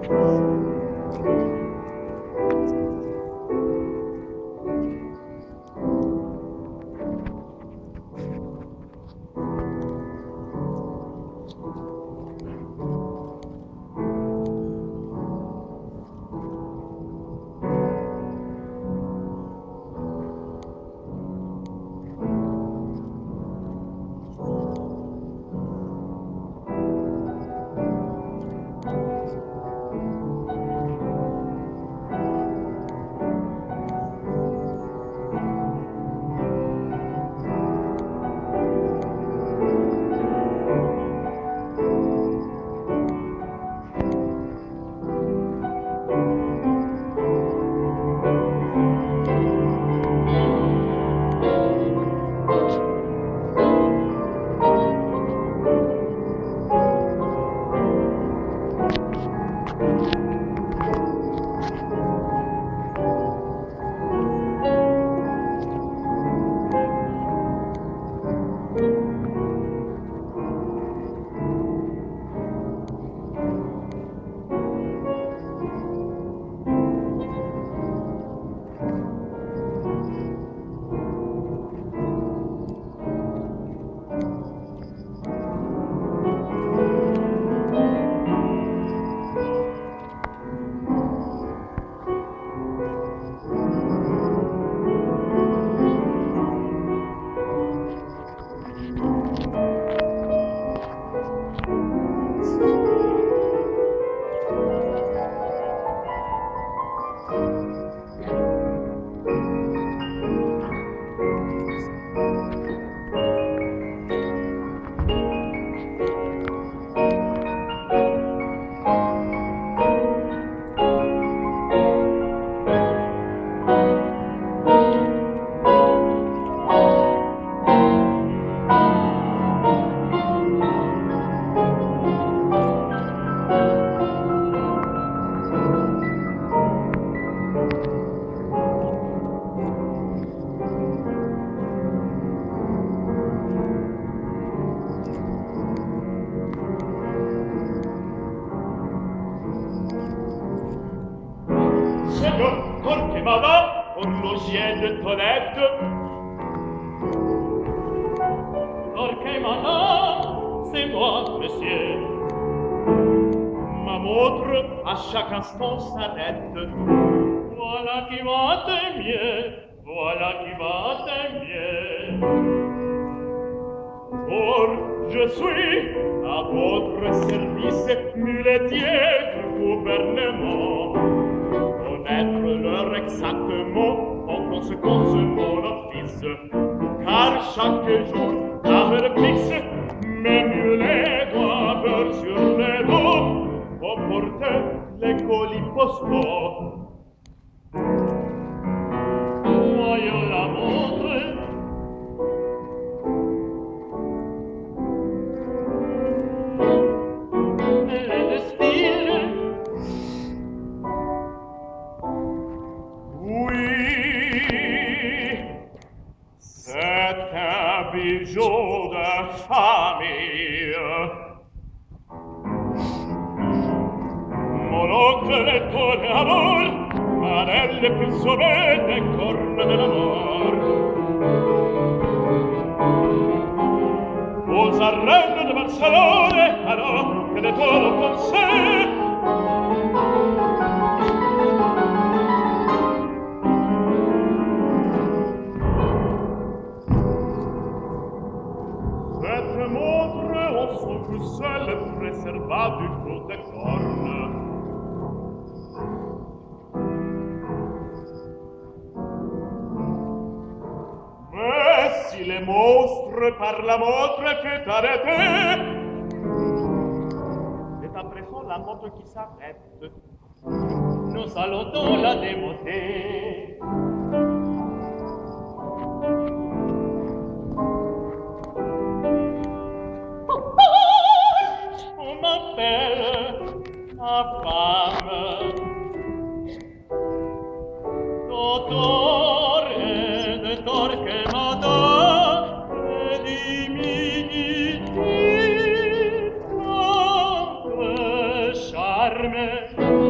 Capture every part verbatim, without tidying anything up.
Qui s'arrête, nous allons dans la démonter. On m'appelle ma femme, d'autore et de torque madame, et d'humidité, charme.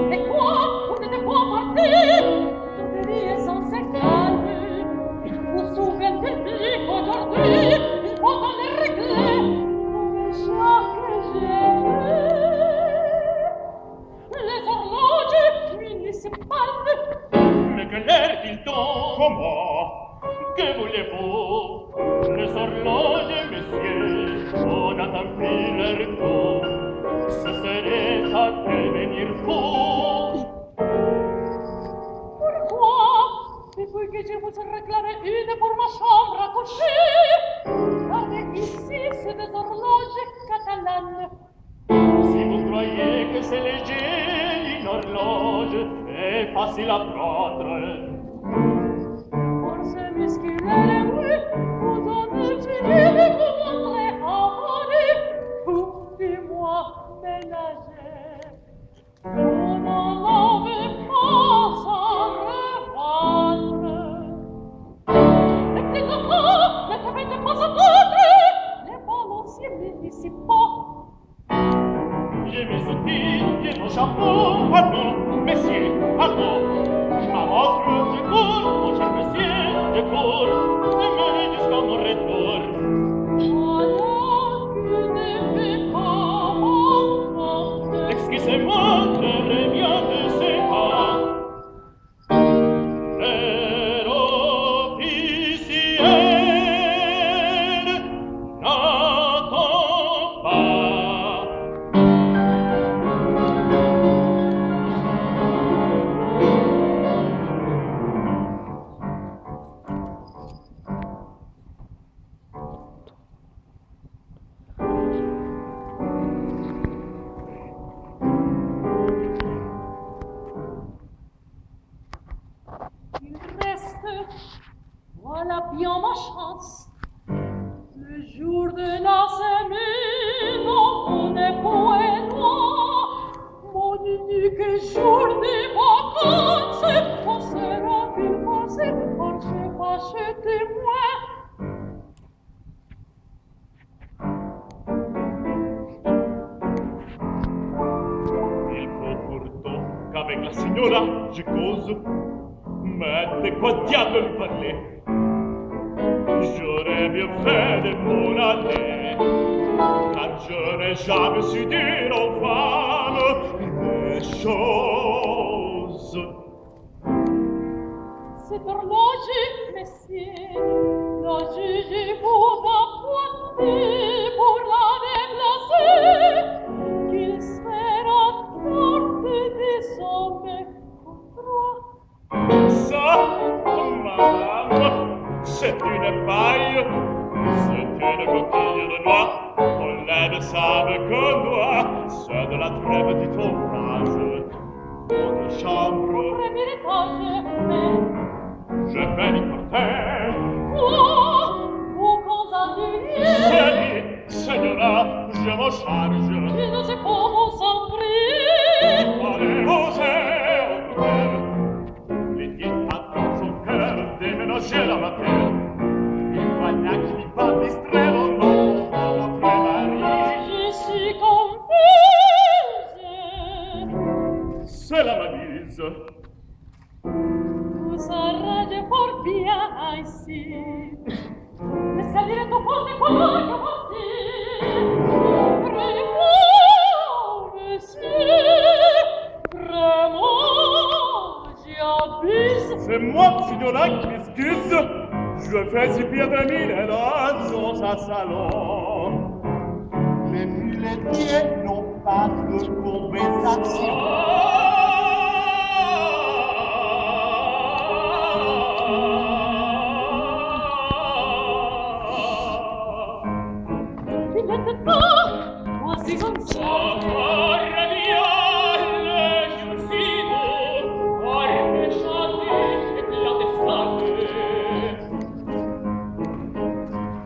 comment? Que voulez-vous? Les horloges, messieurs, on attend plus leur tour. Ce serait à devenir fou. Pourquoi? Depuis que je vous ai réclamé une pour ma chambre à coucher. Avec ici, c'est des horloges catalanes. Si vous croyez que c'est léger, une horloge est facile à prendre. Pour se musculer, oui, vous en utilisez, vous montrez à voler. Vous, dis-moi, ménager, vous n'en avez pas à revendre. Les petits enfants, ne permettez pas à d'autres, les balanciers municipaux. J'ai mes outils, j'ai mon chapeau, pardon, messieurs, pardon. Ma montre, je cours, mon cher monsieur, je cours, c'est mené jusqu'à mon retour. Alors que ne fait pas mon porte. Excusez-moi, je reviens de ce pas. Les officiels n'entendent pas. Il reste, voilà bien ma chance. Le jour de la semaine, mon époux et moi, mon unique jour de vacances, on sera plus passé par ce fâcheux témoin. Il faut pourtant qu'avec la signora je cause. Mais de quoi diable me parler? J'aurais bien fait de m'en aller, car je n'ai jamais su dire aux femmes des choses. Cette horloge, messieurs, la juge vous a pointé pour la déplacer, qu'il sera tort de descendre comme trois. Ça, madame, c'est une paille, c'est une coquille de noix, on lève ça avec un doigt, c'est de la très petite ouvrage. Votre chambre, Premier étage, mais je vais l'y porter. quoi? Vous condamnez? Seigneur, Signora, je m'en charge. Je ne sais pas vous en prier. Allez, osez, entrez. Les pieds attendent son cœur, déménager la matière. Il voilà qui va distraire au nom de notre mari. Je suis confuse. C'est la malise. Vous arrangez fort bien ici. Mais salire tout fort des colons que voici. Vraiment, monsieur, vraiment, j'abuse. C'est moi, signora, qui m'excuse. Je fais si pire de mille et dans sa salon. Les muletiers n'ont pas de conversation. Il n'était pas, moi c'est comme ça.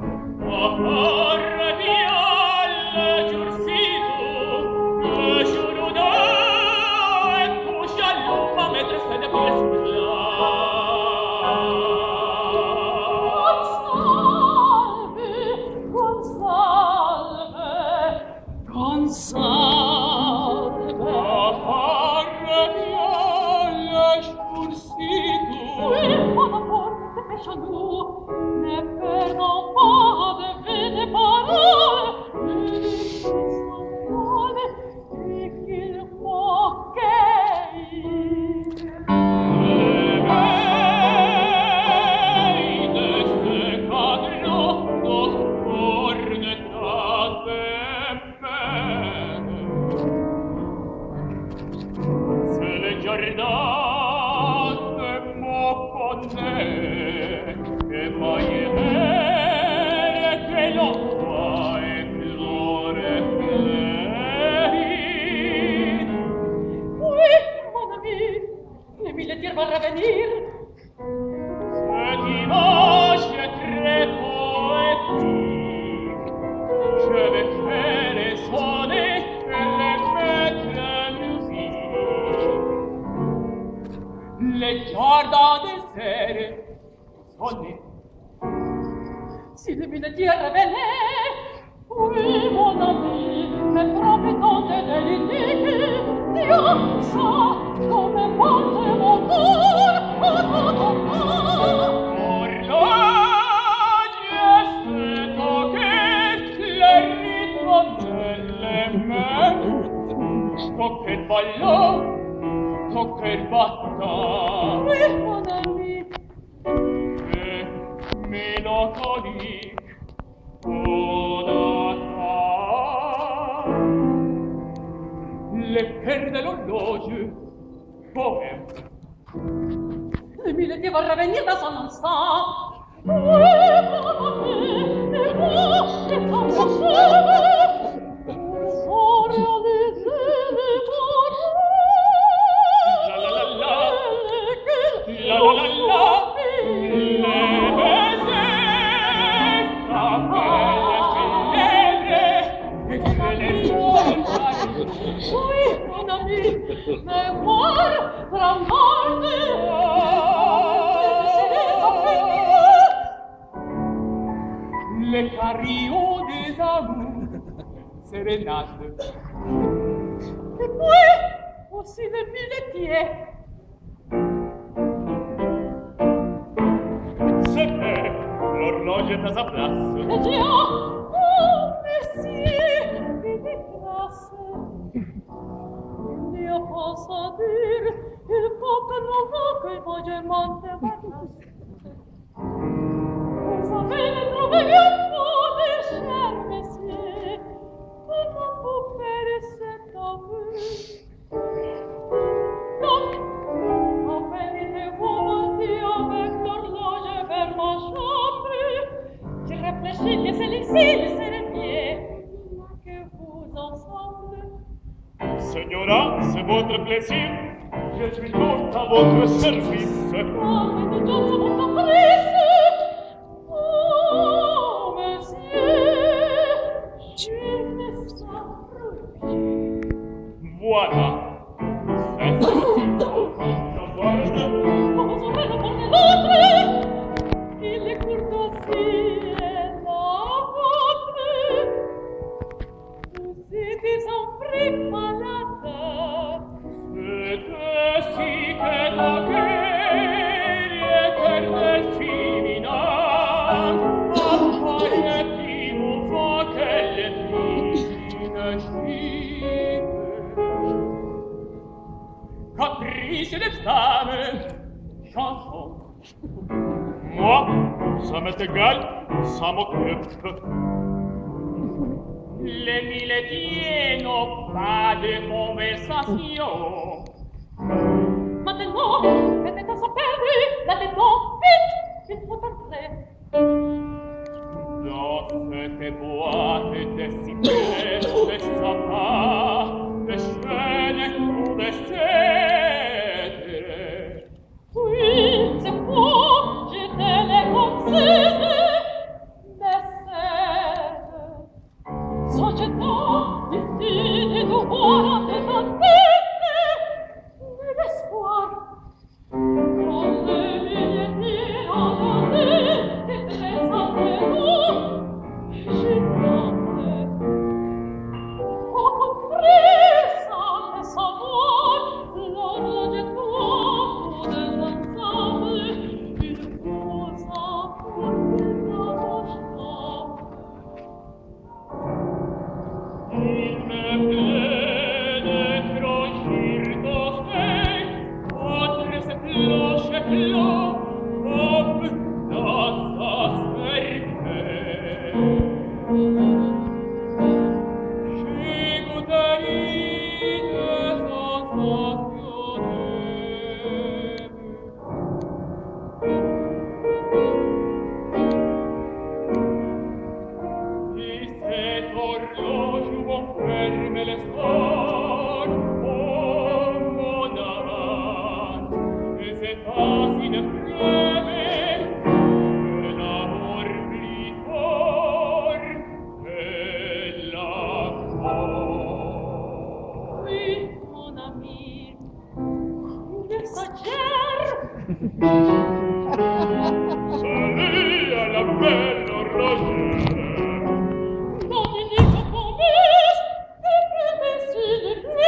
Oh, guardate mo connaît che poi è vero che l'acqua è flore fleuri. Oui, mon ami, les mille tirs vont revenir. Cette image est très poétique. Je vais faire les sonner et les mettre en musique. Les jardins déserts sonnent. Si les mille tirs revenaient, oui, mon ami, mais profitons de l'unique, Dieu ça, comme porte mon cœur. Orloge stato che le ritornelle me tocca il ballo, tocca il batta. Oui, mon ami, Et mélancolique sonata. Le cœur de l'horloge poème. les mille tirs vont revenir dans un instant. Oui, mon ami, et moi, et quand je sais, sans réaliser les paroles. La la la la, la la la la, le baiser, la belle célèbre, Oui, mon ami, mais moi, la mort de les carillons des amours, sérénade. Et puis, aussi les muletiers. C'est fait, l'horloge est à sa place. Et Dieu, oh, messieurs, et des grâces. Il n'y a pas à dire, il faut que nous recueillons, je m'en débarrasse. Vous avez le trouvé bien fort, mes chers messieurs. Comment vous faire cet aveu? Donc, appelez-vous mentir avec l'horloge vers ma chambre. Je réfléchis que c'est l'ici, c'est le pied que vous ensemble. Signora, c'est votre plaisir. Je suis tout à votre service. Oh, mais de Dieu, c'est mon caprice. Oh, monsieur, je me sens rouillée. Voilà. C'est tout. Je guarde. Come sorelle pour les autres, il est courtoisie et la vôtre. Vous êtes en prix malade. C'est ainsi que la guerre éternelle finira. Apparaît qui vous voit qu'elle est fine chic. Caprice des femmes, chanson. Moi, ça m'est égal, ça m'occupe. Les millétiers n'ont pas de conversation. Maintenant, faites temps à perdu, la détente, vite, il faut entrer. Dans cette boîte de cyprès, de sapins, de chênes ou de cèdres. Oui, c'est faux, je te les concède, mais c'est... Sociétat, ici, de devoir, de tenter, mais l'espoir. Quand le millionnaire en journée, c'est très entre nous, je tente. Oh, compris, sans le savoir, l'horloge tourne des ensembles, une fausse emporte dans mon champ. Il me plaît de franchir ton sein entre cette cloche clos comme dans sa cervelle. J'ai goûté des sensations Salut à la belle horloger. Non, il dit qu'on promise, et puis décide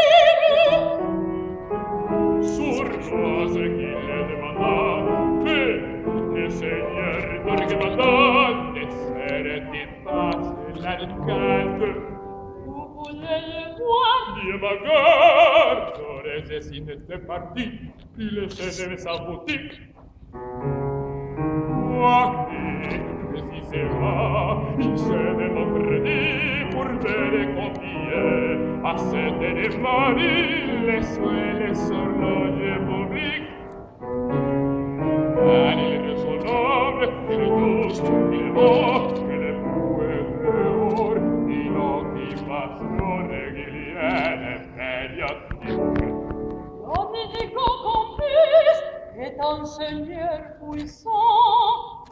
de Sournoise qui le demanda, mais le seigneur d'Orgemandon essere di pace l'alcalde. Vous voulez le voir? Dieu ma garde, Thorez s'il était parti, puis laissait sa boutique. Moi qui, précisément, il se démontrait pour belle confier à cette des maris, les soins, les horloges publiques. Allez, le son noble, et le douce, et le beau, et le fou et le or, et l'occupation régulière et périodique. Non, il dit qu'on promise, est un seigneur puissant.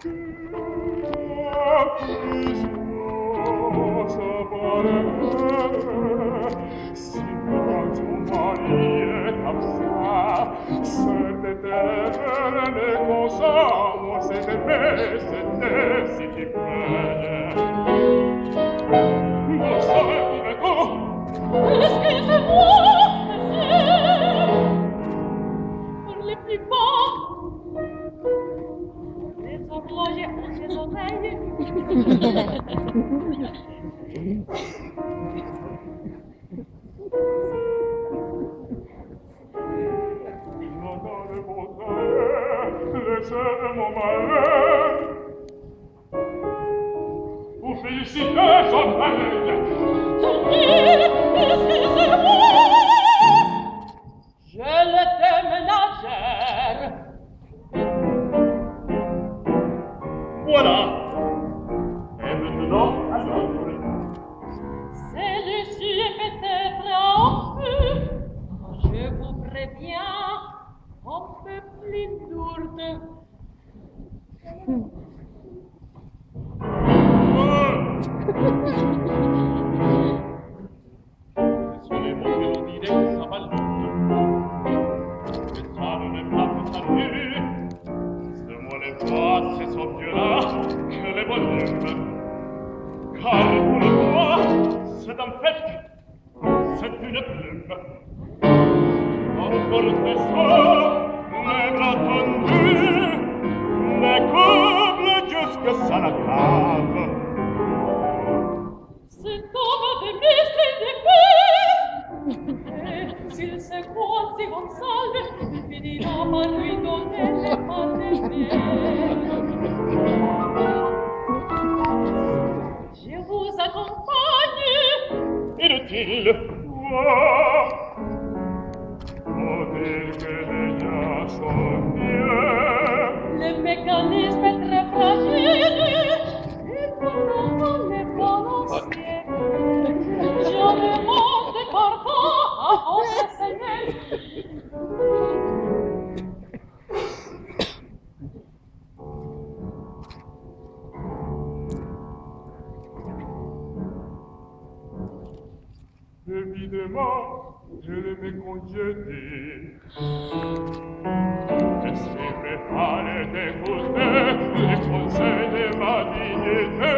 Ah, puissance, apparaît, si quand ton mari est comme ça, cette éternelle les consomme, c'est aimé, c'était si tu plais. Non, ça est tout. Excusez-moi, monsieur. Pour les plus bons, les horlogers ont ses oreilles. Non, dans le beau soleil, laissez mon malheur. Vous félicitez son malheur. Excusez-moi, je l'étais ménagère. Voilà. Et maintenant, alors, Celui-ci est peut-être en feu. Je vous préviens, un peu plus lourde. Désolé, mon Dieu, on dirait que ça va le faire. Mais ça ne m'est pas tout à fait. C'est moi les voix, c'est son Dieu-là, que les volumes. Car pour moi, c'est un fait, c'est une plume. Encore des soirs, les bras tendus, les couple jusque ça la cave. C'est comme des muscles et des peurs. Et s'il se croit si Gonzalez, il finira par lui donner les pas des Je vous accompagne. Inutile. Toi, faut-il que les gens sont mieux? Le mécanisme est très fragile. Il faut les balancer. Je le monte des cordons à enseigner. Évidemment, je ne m'ai congédé. Je suis préparé d'écouter les conseils de ma dignité.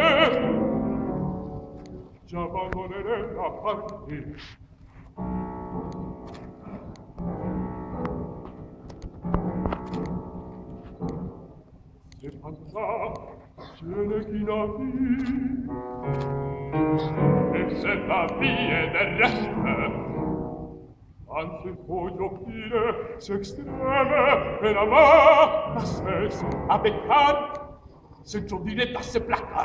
J'abandonnerai la partie. C'est pas ça, je ne qui n'a vu. E se la vie è del resto, anzi voglio dire, s'extreme per amar la cesse a beccar, senza dire da se placar.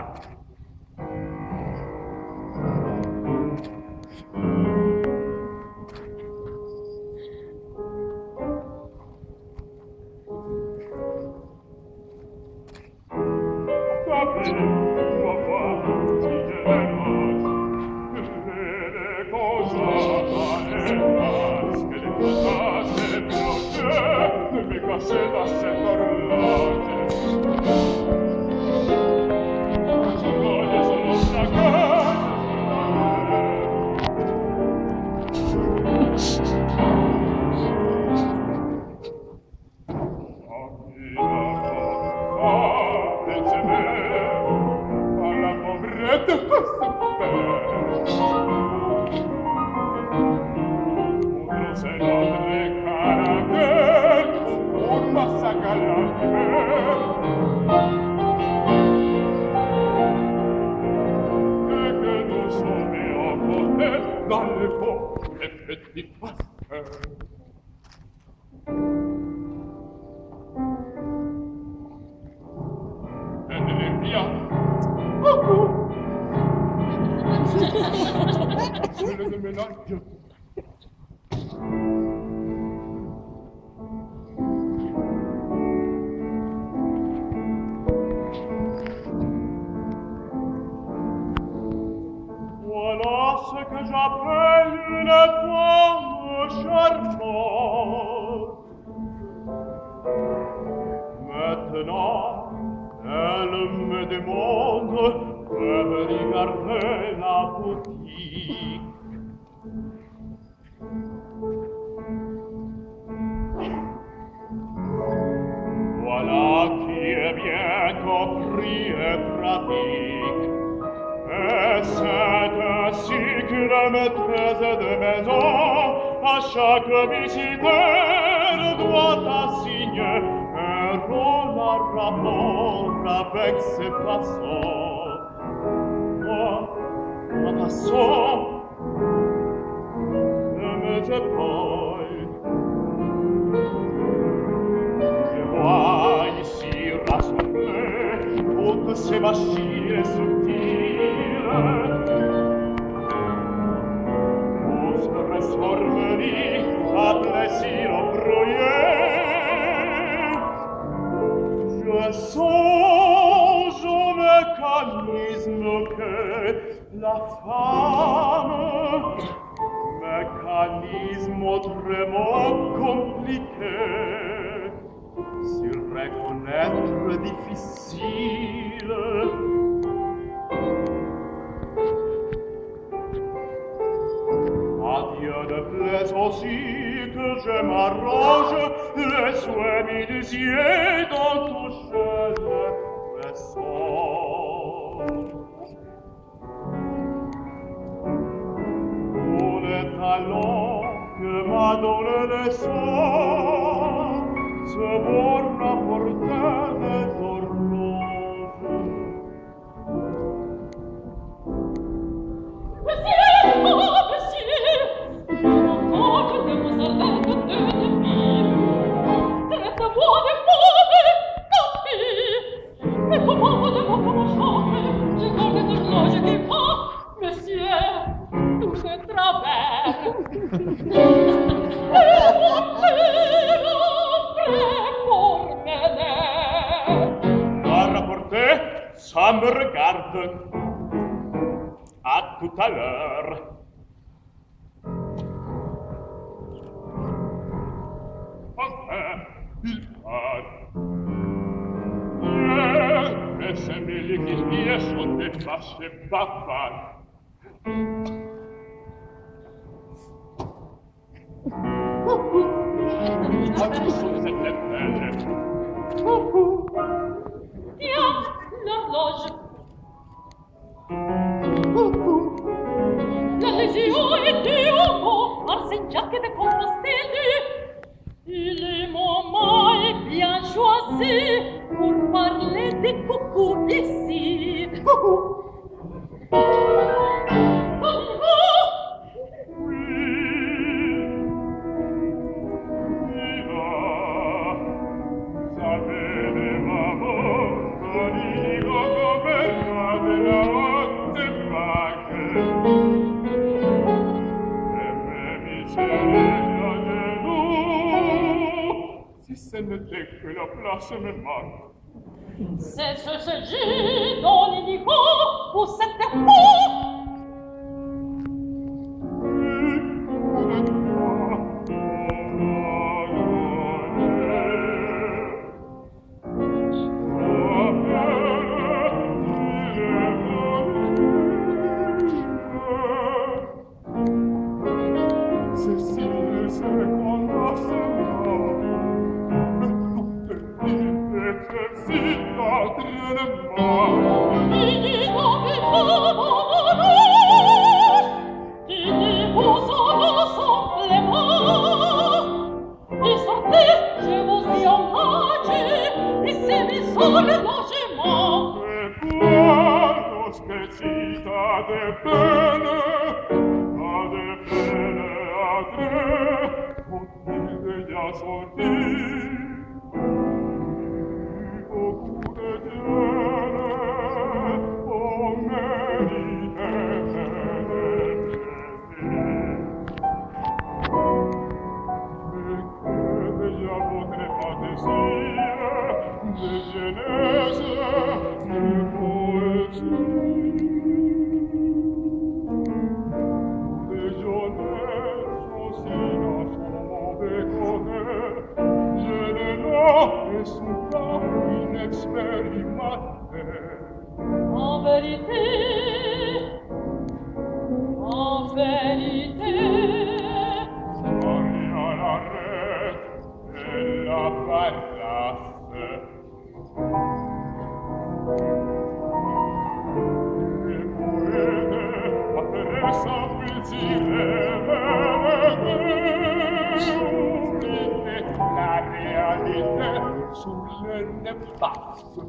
petit pasteur. Venez bien. Coucou. Je le déménage. Voilà ce que j'appelle une femme charmante. Maintenant, elle me demande de regarder la boutique. Voilà qui est bien compris et pratique. Et c'est ainsi qu'une maîtresse de maison à chaque visiteur doit assigner un rôle à rapport avec ses passants. Moi, ma façon de mes épaules, je vois ici rassembler toutes ces machines subtiles pour se transformer à plaisir brouillé. Je songe au mécanisme que la femme, mécanisme autrement compliqué, si reconnaître difficile. Adieu de plaise aussi que je m'arrange les souhaits minutieux dont touche le ressort. Pour les talents que m'a donné le soir, se vont rapporter des horloges. Monsieur, oh monsieur, je m'entends que vous allez de deux demi. Traitez-moi de mauvais, tant pis. Mais comment voulez-vous que mon chante? Je garde une horloge qui va, monsieur, tout de travers. Et mon père, après pour m'aider. À rapporter, ça me regarde. À tout à l'heure. Enfin, il part. Et c'est mieux qu'il y ait son dépassé papa. Tiens, l'horloge. La Légion est du haut, Arsenac de Compostelle. Il est moment et bien choisi pour parler des coucous d'ici. Ce n'était que la place me manque. C'est ce que j'ai dans les niveaux pour cette époque. Che ci sta de bene, a de bene, a la sortie. Beaucoup de Dieu, oh, mérite mais que déjà votre fantaisie de jeunesse, de poésie, de jeunesse aussi dans son mauvais côté, je ne l'ai souvent inexpérimenté. En vérité, en vérité, Maria l'arrête et la palace. Il poète atterressa plaisir oubliez la réalité sur le nefas.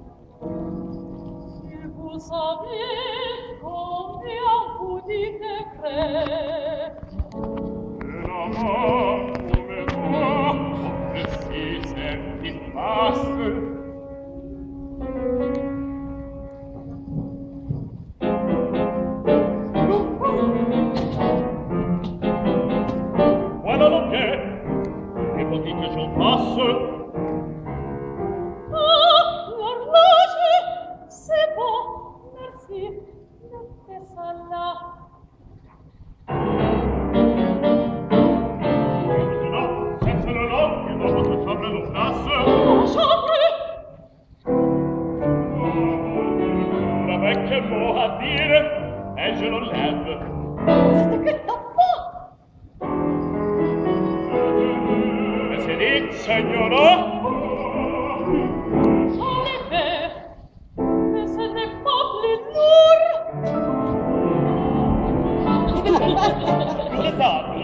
si vous saviez combien vous dites vrai, Et la mort come moi, et si senti passe. Voilà le pied, et faut-il que j'en passe? ah, l'horloge, c'est bon, merci, mettez ça là. Maintenant, senza le nom, il doit votre chambre de place. Mon chambre, Avec un mot à dire, et je le lève. c'est que t'as Mais c'est dit, signora? en effet, mais ce n'est pas plus lourd. Scusate.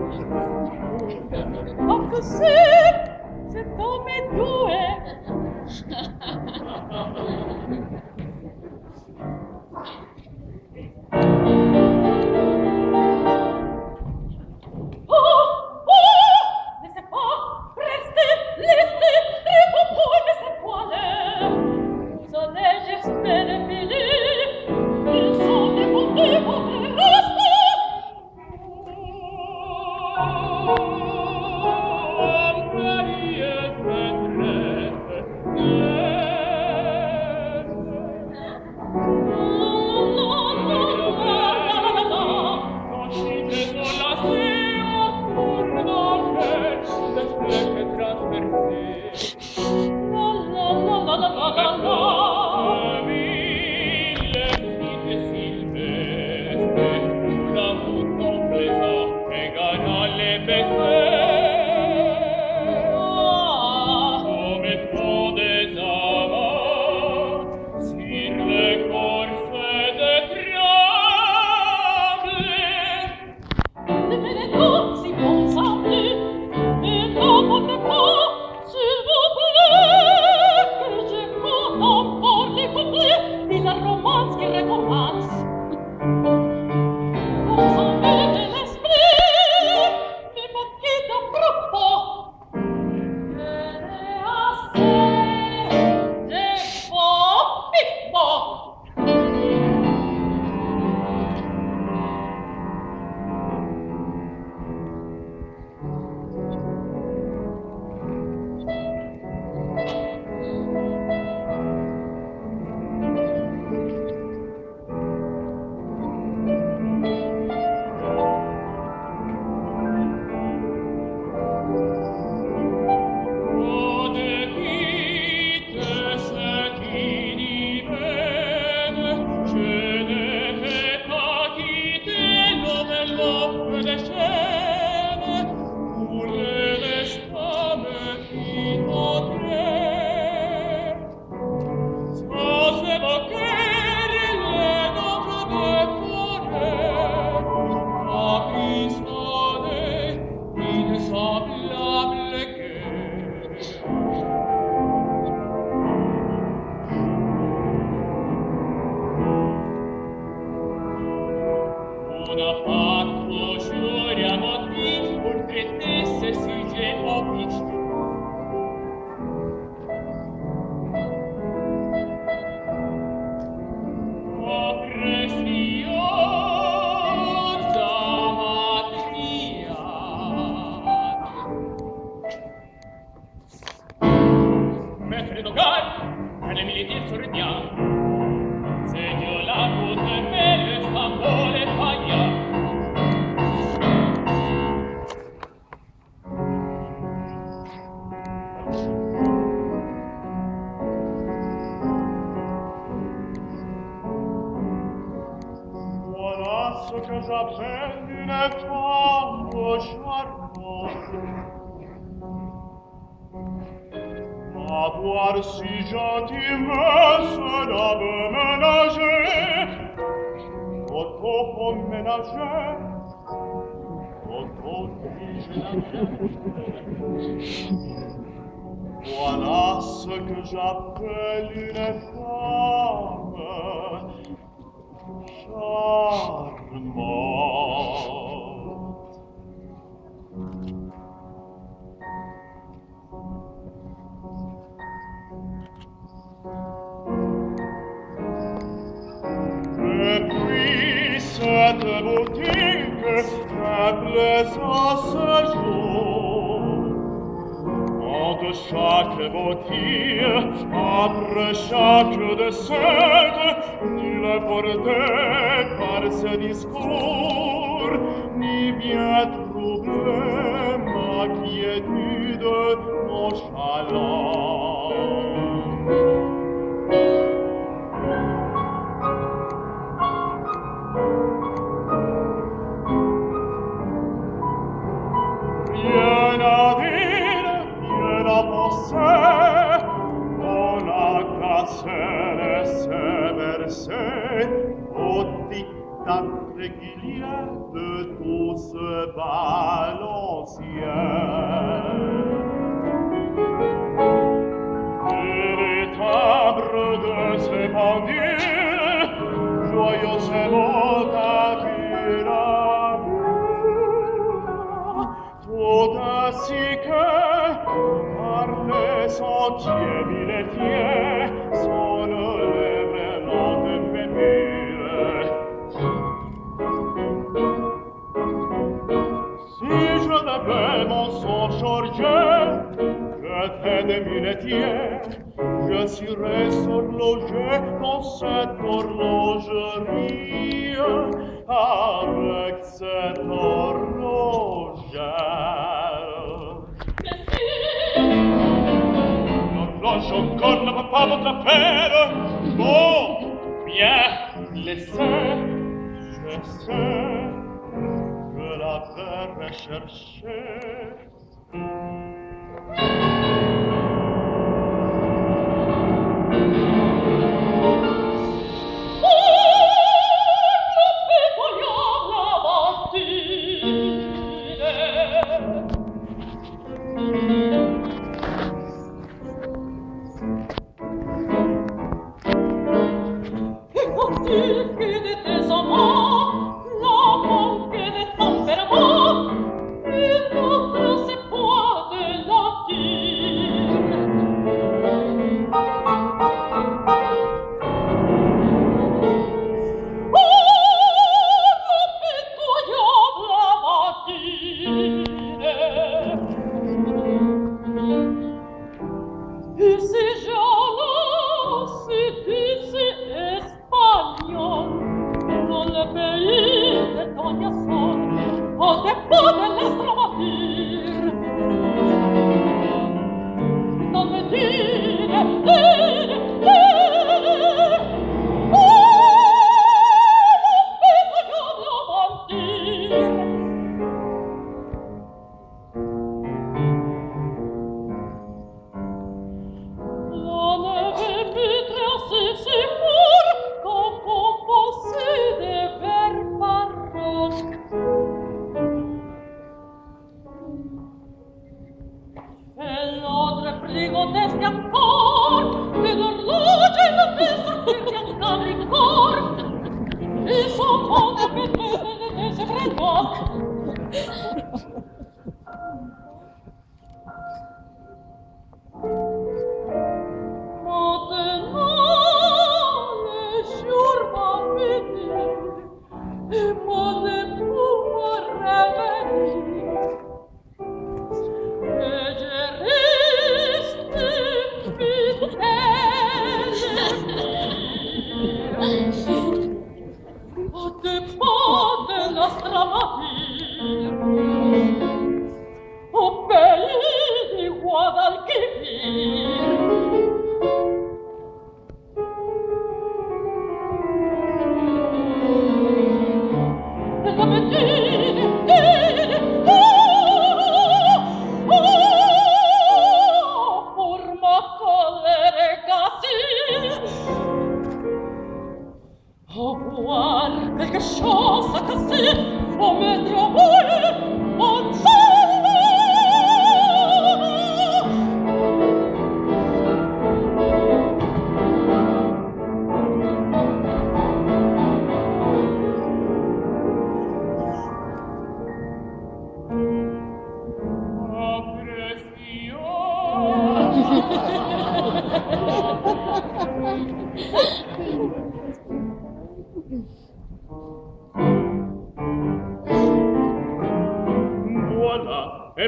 Oh, que c'est, c'est homme est doué. Oh, oh, laissez pas, restez, laissez, répondez, laissez quoi l'air. Vous allez, j'espère, filer, ils sont démontés, votre reste. Glorieuse maîtresse, et oblige. Que j'appelle une femme charmante. À voir si gentiment cela me ménager, auto-ménager, auto-ménager. Voilà ce que j'appelle une femme charmante. Et puis cette boutique appelait ça ce jour. Entre chaque boutique, après chaque descente, il portait par ses discours, ni bien troublait ma quiétude nonchalante. Rien à dire, rien à penser, on a cassé les ses versets au tic-tac régulier de tout ce balancier. Et les timbres de ces pendules, joyeusement tapis la tout ainsi que, par les sentiers milletiers, son lèvres lentes pénules. Si je devais mon son changer, jeter des muletiers, je serais horlogé dans cette horlogerie, avec cette horlogère. L'horloge encore ne va pas votre affaire. Bon, bien, laissez, je sais, je la vais rechercher.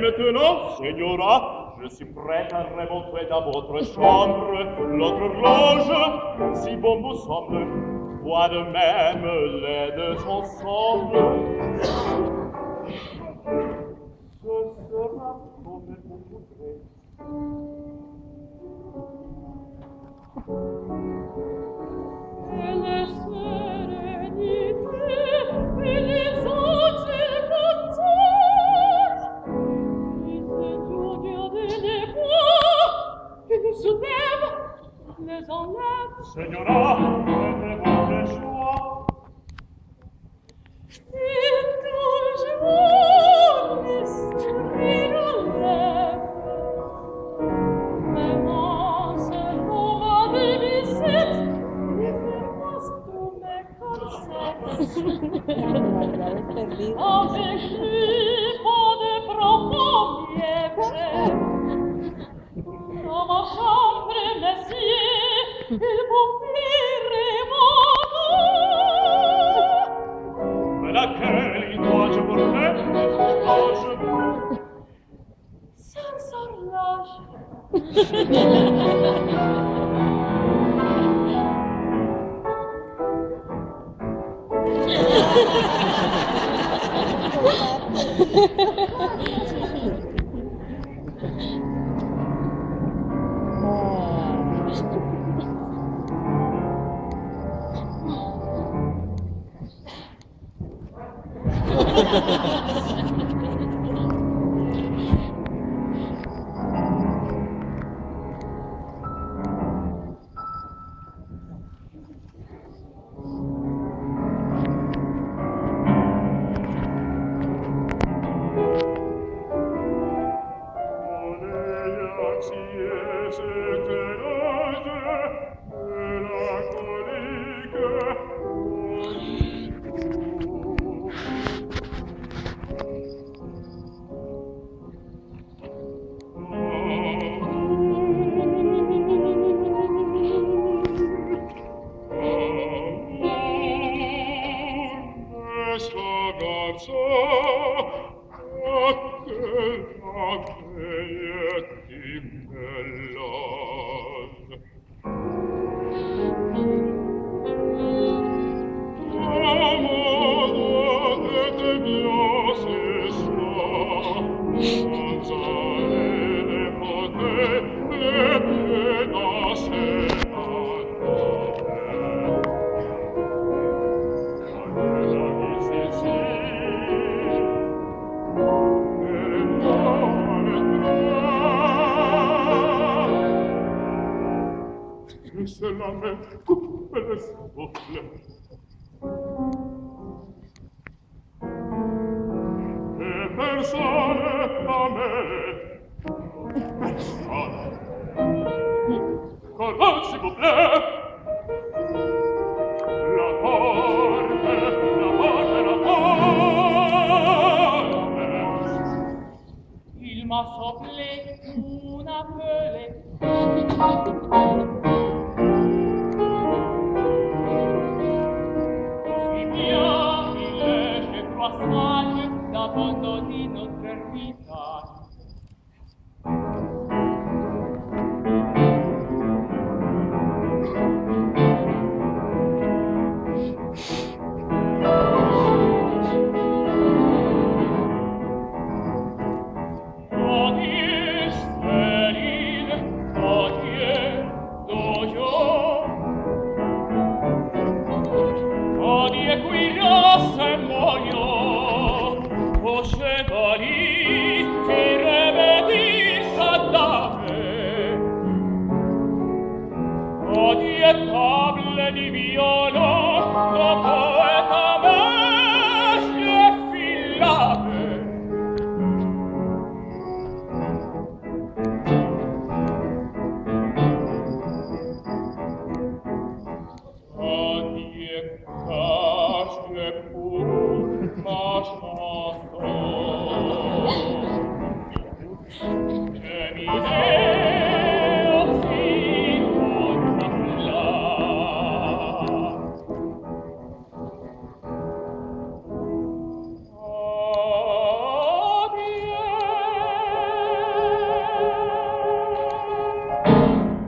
maintenant, Señora, je suis prête à remonter dans votre chambre. L'autre horloge, si bon vous semble, voit de même les deux ensemble. Ce sera comme vous voudrez. Et les sérénités, et les anges et le cantor, ils étudient les bois, et nous soulèvent, les enlèvent. Señora, faites votre choix. Et toujours les sourires aux lèvres, vraiment seulement ma délicette, les verras tous mes corsettes. Avec lui, pas de profonds mièvres, dans ma chambre, messieurs, il vous plierait mon nom. Mais laquelle dois-je porter? Horloge. Sans horloge. Cela me coupe le souffle. Et personne n'a mêlé. Personne. Courage, s'il vous plaît. La porte, la porte, la porte. Il m'a soufflé un appelé. D'abandonner notre ermita. Adieu, stérile, adieu, dojo. Adieu, qui rasse muoio. Oh,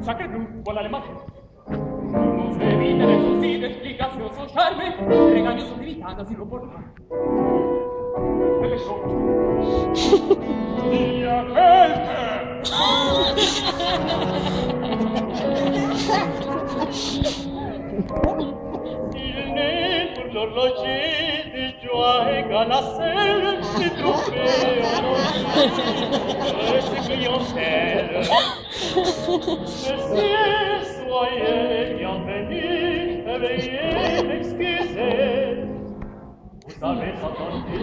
Sacré bleu, voilà les matins. Non se evita le soucis d'explication, son charme, regagne son divinità, si lo porta. E le so. Mia gente! Il n'est pour l'horloger de joie égale à celle qui trouvait en ses clientèles. Monsieur, soyez bienvenus, veuillez m'excuser. Vous avez entendu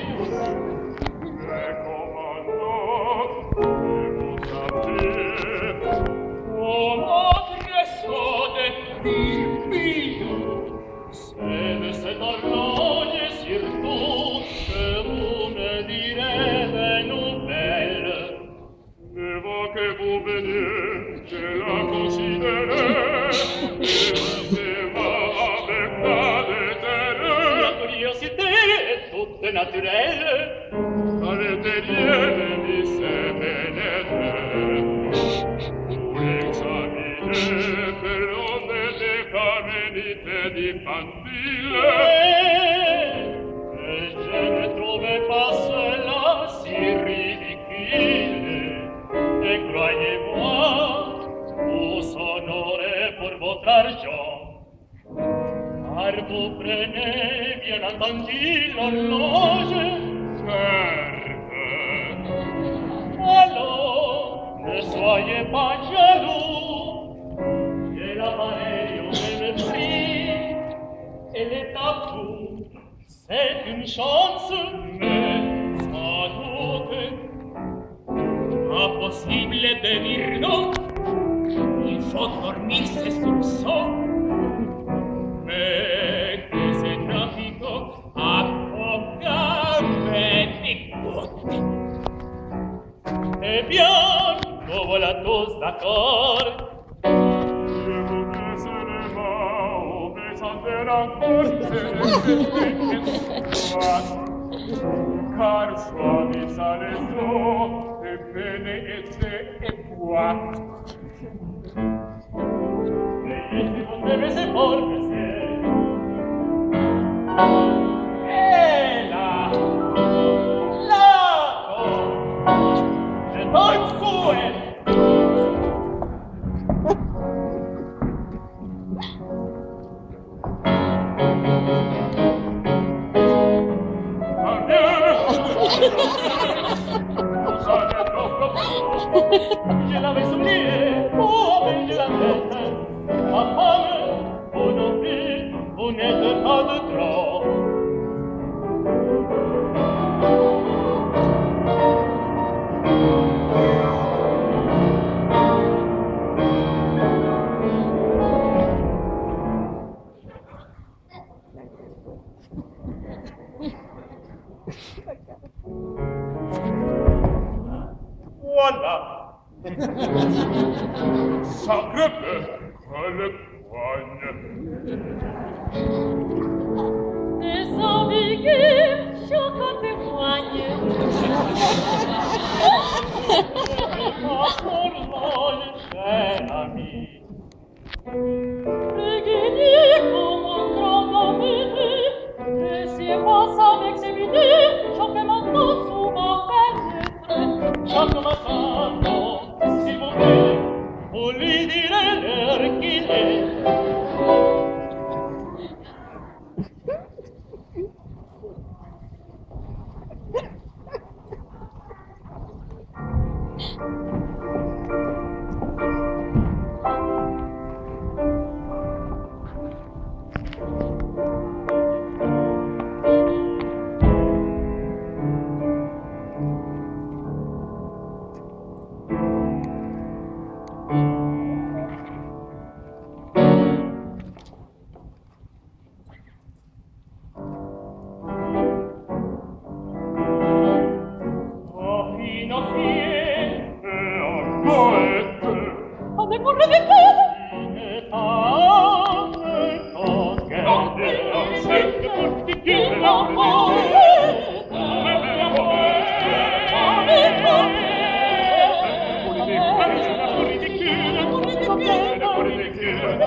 Les commandants, et vous savez, Comment dressade dirmi, c'est de cette horloge surtout que vous me direz des nouvelles. mais va que vous veniez, je la considérez, et je va avec ta déterre. La curiosité est toute naturelle. À l'intérieur de lui s'est pénétré, pour examiner per l'onde des caménités d'infantile. Et je ne trouvais pas cela si ridicule. Et croyez-moi, vous honorez pour votre argent. Car vous prenez bien entendu l'horloge. Certes, Alors, ne soyez pas jaloux. J'ai l'appareil au même prix. Elle est à vous. C'est une chance, mais sans doute. impossible de dire non. Il faut dormir ses soupçons. Mais que ce trafic a programmé d'écoute. Eh bien, nous voilà tous d'accord. je vous baisse les mains, au baisant encore, c'est car suaviza les eaux, et benedete et quoi. Et si vous devez se forcer, Et là, là, je donne souhait. Je l'avais oublié, oh, mais je la tête. Ma femme, vous non plus, vous n'êtes pas de trop. Voilà. Sacre-bleu, que le coigne. Des ambiguës, chacun témoigne. L'horloge, cher ami. Le guénis comme un grand embêté, et s'y passe avec ses idées, chaque matin sous ma fenêtre. Chaque matin, s'il vous plaît, vous lui direz l'heure qu'il est. Ridicule,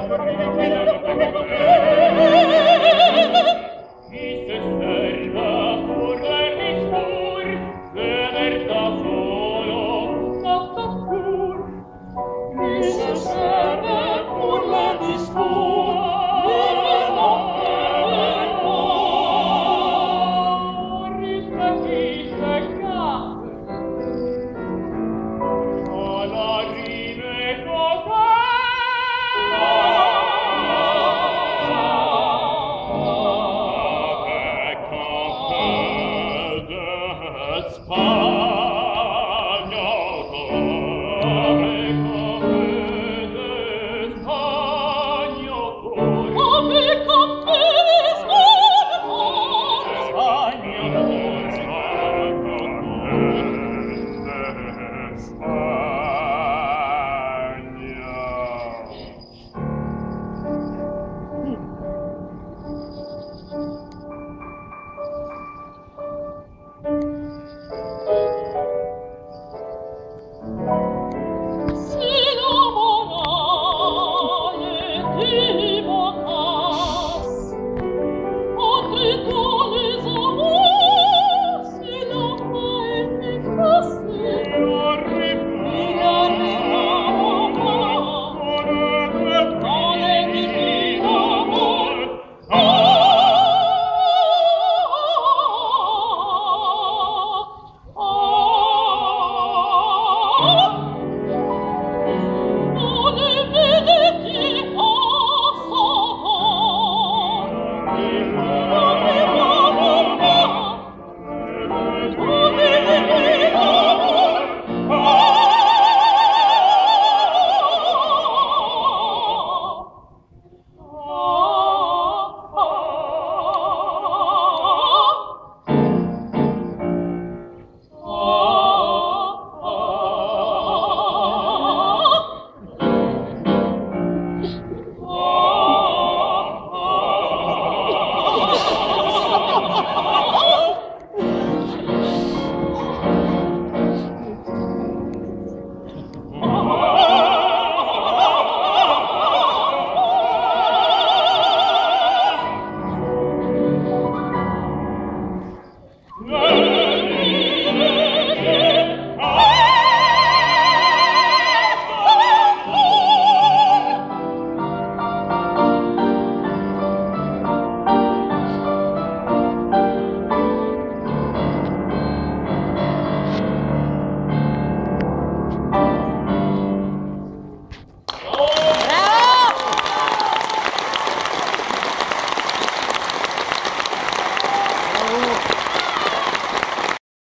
Thank you.